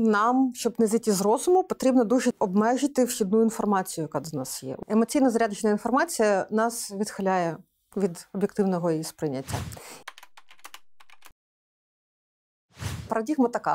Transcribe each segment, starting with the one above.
Нам, щоб не зійти з розуму, потрібно дуже обмежити вхідну інформацію, яка до нас є. Емоційно заряджена інформація нас відхиляє від об'єктивного її сприйняття. Парадігма така.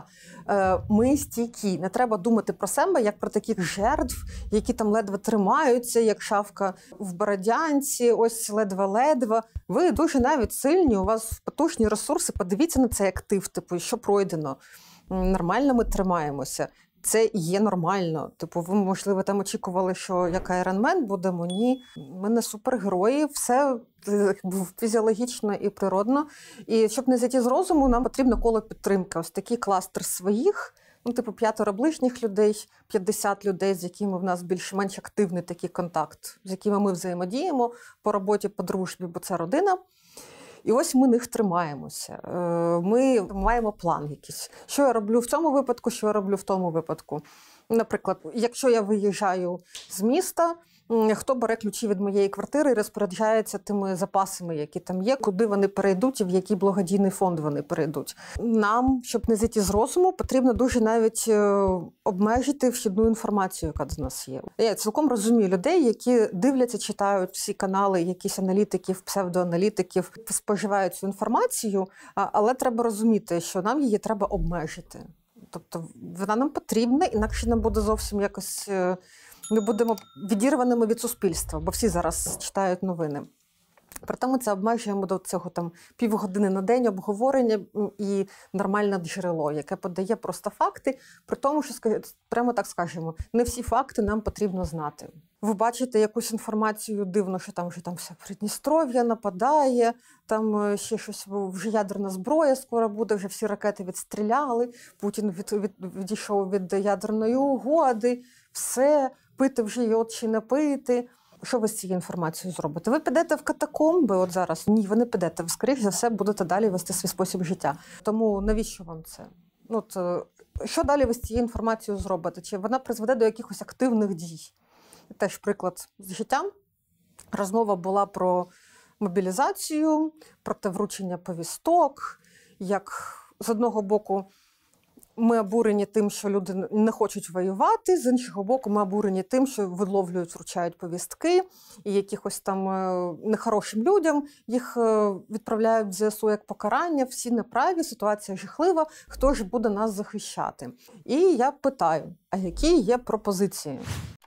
Ми стійкі. Не треба думати про себе, як про таких жертв, які там ледве тримаються, як шавка в Бородянці, ось ледве-ледве. Ви дуже навіть сильні, у вас потужні ресурси. Подивіться на цей актив, що пройдено. Нормально ми тримаємося. Це і є нормально. Ви, можливо, там очікували, що як Айронмен будемо. Ні. Ми не супергерої, все фізіологічно і природно. І щоб не зійти з розуму, нам потрібно коло підтримки. Ось такий кластер своїх, 5 ближніх людей, 50 людей, з якими в нас більш-менш активний такий контакт, з якими ми взаємодіємо по роботі, по дружбі, бо це родина. І ось ми них тримаємося. Ми маємо план якийсь. Що я роблю в цьому випадку, що я роблю в тому випадку. Наприклад, якщо я виїжджаю з міста, хто бере ключі від моєї квартири і розпоряджається тими запасами, які там є, куди вони перейдуть і в який благодійний фонд вони перейдуть. Нам, щоб не зійти з розуму, потрібно дуже навіть обмежити вхідну інформацію, яка до нас є. Я цілком розумію людей, які дивляться, читають всі канали якісь аналітиків, псевдоаналітиків, споживають цю інформацію, але треба розуміти, що нам її треба обмежити. Тобто вона нам потрібна, інакше нам буде зовсім якось... Ми будемо відірваними від суспільства, бо всі зараз читають новини. Проте ми це обмежуємо до цього півгодини на день обговорення і нормальне джерело, яке подає просто факти, при тому, що, прямо так скажемо, не всі факти нам потрібно знати. Ви бачите якусь інформацію дивно, що там вже все Придністров'я нападає, там ще щось, вже ядерна зброя скоро буде, вже всі ракети відстріляли, Путін відійшов від ядерної угоди, все, пити вже йод чи не пити. Що ви з цією інформацією зробите? Ви підете в катакомби от зараз? Ні, ви не підете. Ви, скоріш за все, будете далі вести свій спосіб життя. Тому навіщо вам це? Що далі ви з цією інформацією зробите? Чи вона призведе до якихось активних дій? Теж приклад з життя. Розмова була про мобілізацію, про те вручення повісток, як з одного боку ми обурені тим, що люди не хочуть воювати, з іншого боку ми обурені тим, що виловлюють, вручають повістки, і якихось там нехорошим людям їх відправляють в ЗСУ як покарання, всі неправі, ситуація жахлива, хто ж буде нас захищати? І я питаю, а які є пропозиції?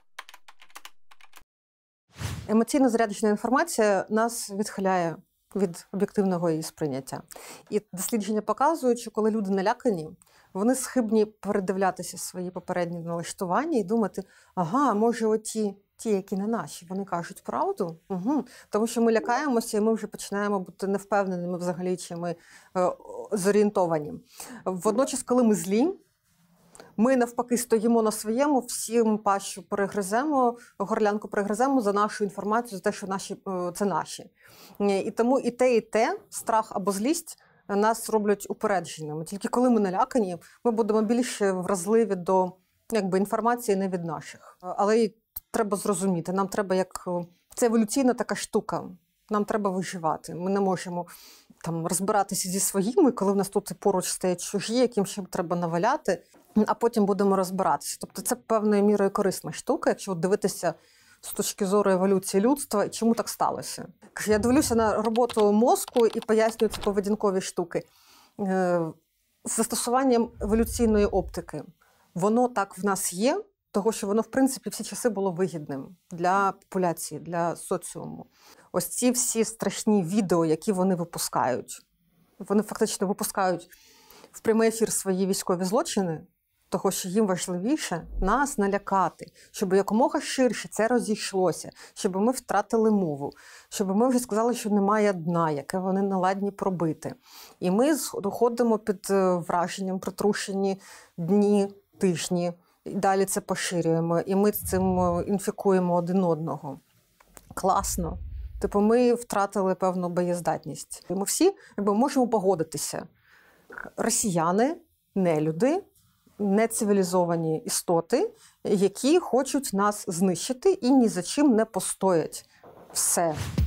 Емоційно заряджена інформація нас відхиляє від об'єктивного її сприйняття. І дослідження показують, що коли люди налякані, вони схибні передивлятися свої попередні налаштування і думати, ага, може оті, які не наші, вони кажуть правду? Угу. Тому що ми лякаємося і ми вже починаємо бути невпевненими взагалі, чи ми зорієнтовані. Водночас, коли ми злі, ми навпаки стоїмо на своєму, всім пащу перегриземо, горлянку перегриземо за нашу інформацію, за те, що це наші. І тому і те, страх або злість, нас роблять упередженими. Тільки коли ми налякані, ми будемо більш вразливі до інформації не від наших. Але й треба зрозуміти, нам треба це еволюційна така штука. Нам треба виживати. Ми не можемо розбиратися зі своїми, коли в нас тут поруч стоять чужі, яким ще треба наваляти, а потім будемо розбиратися. Тобто це певною мірою корисна штука, якщо дивитися з точки зору еволюції людства, і чому так сталося. Я дивлюся на роботу мозку і пояснюю ці поведінкові штуки. З застосуванням еволюційної оптики. Воно так в нас є, того, що воно, в принципі, всі часи було вигідним для популяції, для соціуму. Ось ці всі страшні відео, які вони випускають. Вони фактично випускають в прямий ефір свої військові злочини, того, що їм важливіше нас налякати, щоб якомога ширше це розійшлося, щоб ми втратили мову, щоб ми вже сказали, що немає дна, яке вони наладні пробити. І ми доходимо під враженням, притрушені дні, тижні, і далі це поширюємо, і ми з цим інфікуємо один одного. Класно. Ми втратили певну боєздатність. І ми всі можемо погодитися. Росіяни, нелюди, нецивілізовані істоти, які хочуть нас знищити і ні за чим не постоять. Все.